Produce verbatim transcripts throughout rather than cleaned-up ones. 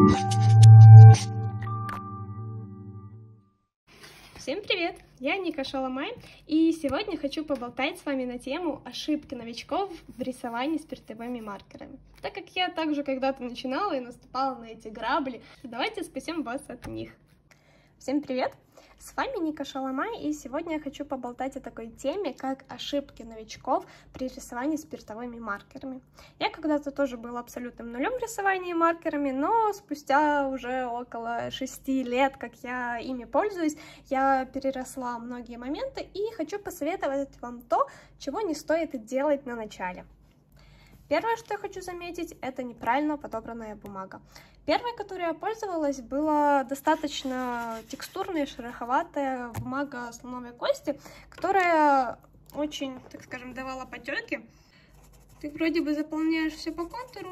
Всем привет! Я Ника Шаламай, и сегодня хочу поболтать с вами на тему ошибки новичков в рисовании спиртовыми маркерами. Так как я также когда-то начинала и наступала на эти грабли, давайте спасем вас от них. Всем привет! С вами Ника Шаламай, и сегодня я хочу поболтать о такой теме, как ошибки новичков при рисовании спиртовыми маркерами. Я когда-то тоже была абсолютным нулем в рисовании маркерами, но спустя уже около шести лет, как я ими пользуюсь, я переросла многие моменты и хочу посоветовать вам то, чего не стоит делать на начале. Первое, что я хочу заметить, это неправильно подобранная бумага. Первой, которой я пользовалась, была достаточно текстурная, шероховатая бумага слоновой кости, которая очень, так скажем, давала потеки. Ты вроде бы заполняешь все по контуру,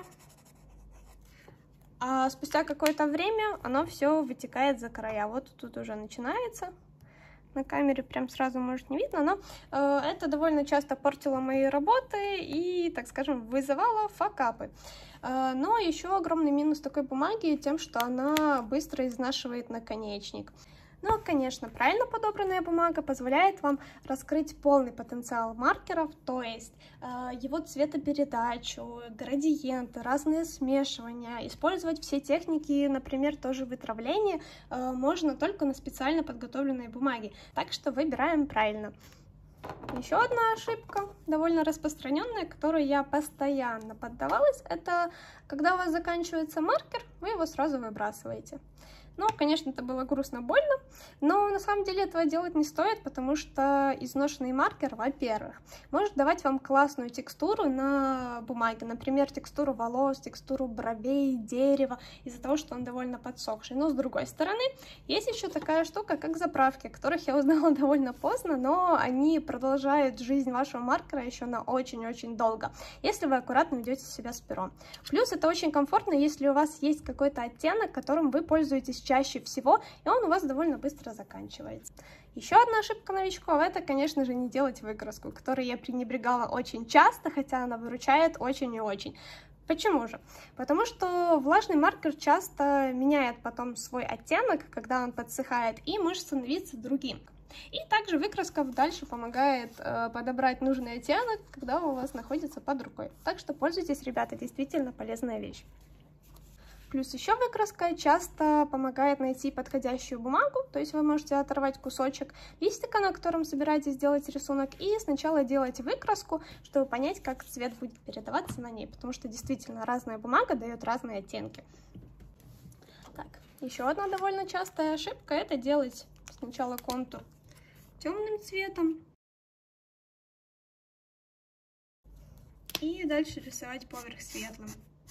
а спустя какое-то время оно все вытекает за края. Вот тут уже начинается. На камере прям сразу, может, не видно, но э, это довольно часто портило мои работы и, так скажем, вызывало факапы. Э, но еще огромный минус такой бумаги тем, что она быстро изнашивает наконечник. Ну, конечно, правильно подобранная бумага позволяет вам раскрыть полный потенциал маркеров, то есть э, его цветопередачу, градиенты, разные смешивания. Использовать все техники, например, тоже вытравление, э, можно только на специально подготовленной бумаге. Так что выбираем правильно. Еще одна ошибка, довольно распространенная, которой я постоянно поддавалась, это когда у вас заканчивается маркер, вы его сразу выбрасываете. Ну, конечно, это было грустно, больно, но на самом деле этого делать не стоит, потому что изношенный маркер, во-первых, может давать вам классную текстуру на бумаге, например, текстуру волос, текстуру бровей, дерева, из-за того, что он довольно подсохший. Но с другой стороны, есть еще такая штука, как заправки, о которых я узнала довольно поздно, но они продолжают жизнь вашего маркера еще на очень-очень долго, если вы аккуратно ведете себя с пером. Плюс это очень комфортно, если у вас есть какой-то оттенок, которым вы пользуетесь чаще всего, и он у вас довольно быстро заканчивается. Еще одна ошибка новичков — это, конечно же, не делать выкраску, которой я пренебрегала очень часто, хотя она выручает очень и очень. Почему же? Потому что влажный маркер часто меняет потом свой оттенок, когда он подсыхает, и может становиться другим. И также выкраска дальше помогает э, подобрать нужный оттенок, когда у вас находится под рукой. Так что пользуйтесь, ребята, действительно полезная вещь. Плюс еще выкраска часто помогает найти подходящую бумагу, то есть вы можете оторвать кусочек листика, на котором собираетесь делать рисунок, и сначала делать выкраску, чтобы понять, как цвет будет передаваться на ней, потому что действительно разная бумага дает разные оттенки. Так, еще одна довольно частая ошибка — это делать сначала контур темным цветом и дальше рисовать поверх светлым.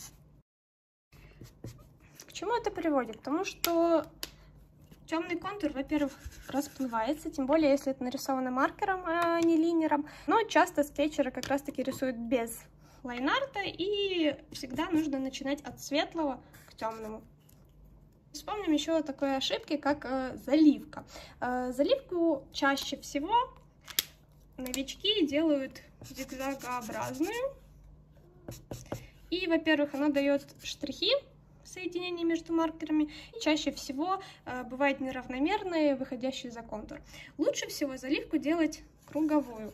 К чему это приводит? К тому, что темный контур, во-первых, расплывается, тем более, если это нарисовано маркером, а не линером. Но часто скетчеры как раз-таки рисуют без лайнарта, и всегда нужно начинать от светлого к темному. Вспомним еще о такой ошибке, как э, заливка. Э, заливку чаще всего новички делают зигзагообразную. И, во-первых, она дает штрихи, соединение между маркерами, и чаще всего э, бывает неравномерные, выходящие за контур. Лучше всего заливку делать круговую,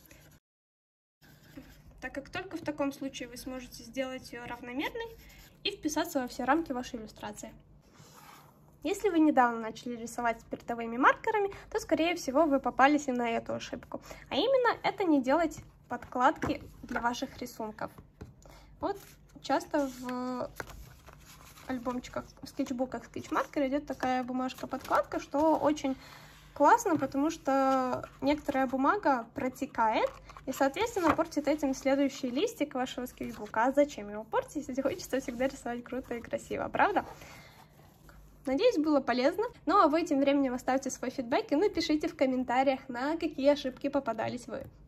так как только в таком случае вы сможете сделать ее равномерной и вписаться во все рамки вашей иллюстрации. Если вы недавно начали рисовать спиртовыми маркерами, то, скорее всего, вы попались и на эту ошибку. А именно, это не делать подкладки для ваших рисунков. Вот часто в альбомчиках, в скетчбуках скетчмаркер идет такая бумажка-подкладка, что очень классно, потому что некоторая бумага протекает и, соответственно, портит этим следующий листик вашего скетчбука. А зачем его портить, если хочется всегда рисовать круто и красиво, правда? Надеюсь, было полезно. Ну а вы тем временем оставьте свой фидбэк и напишите в комментариях, на какие ошибки попадались вы.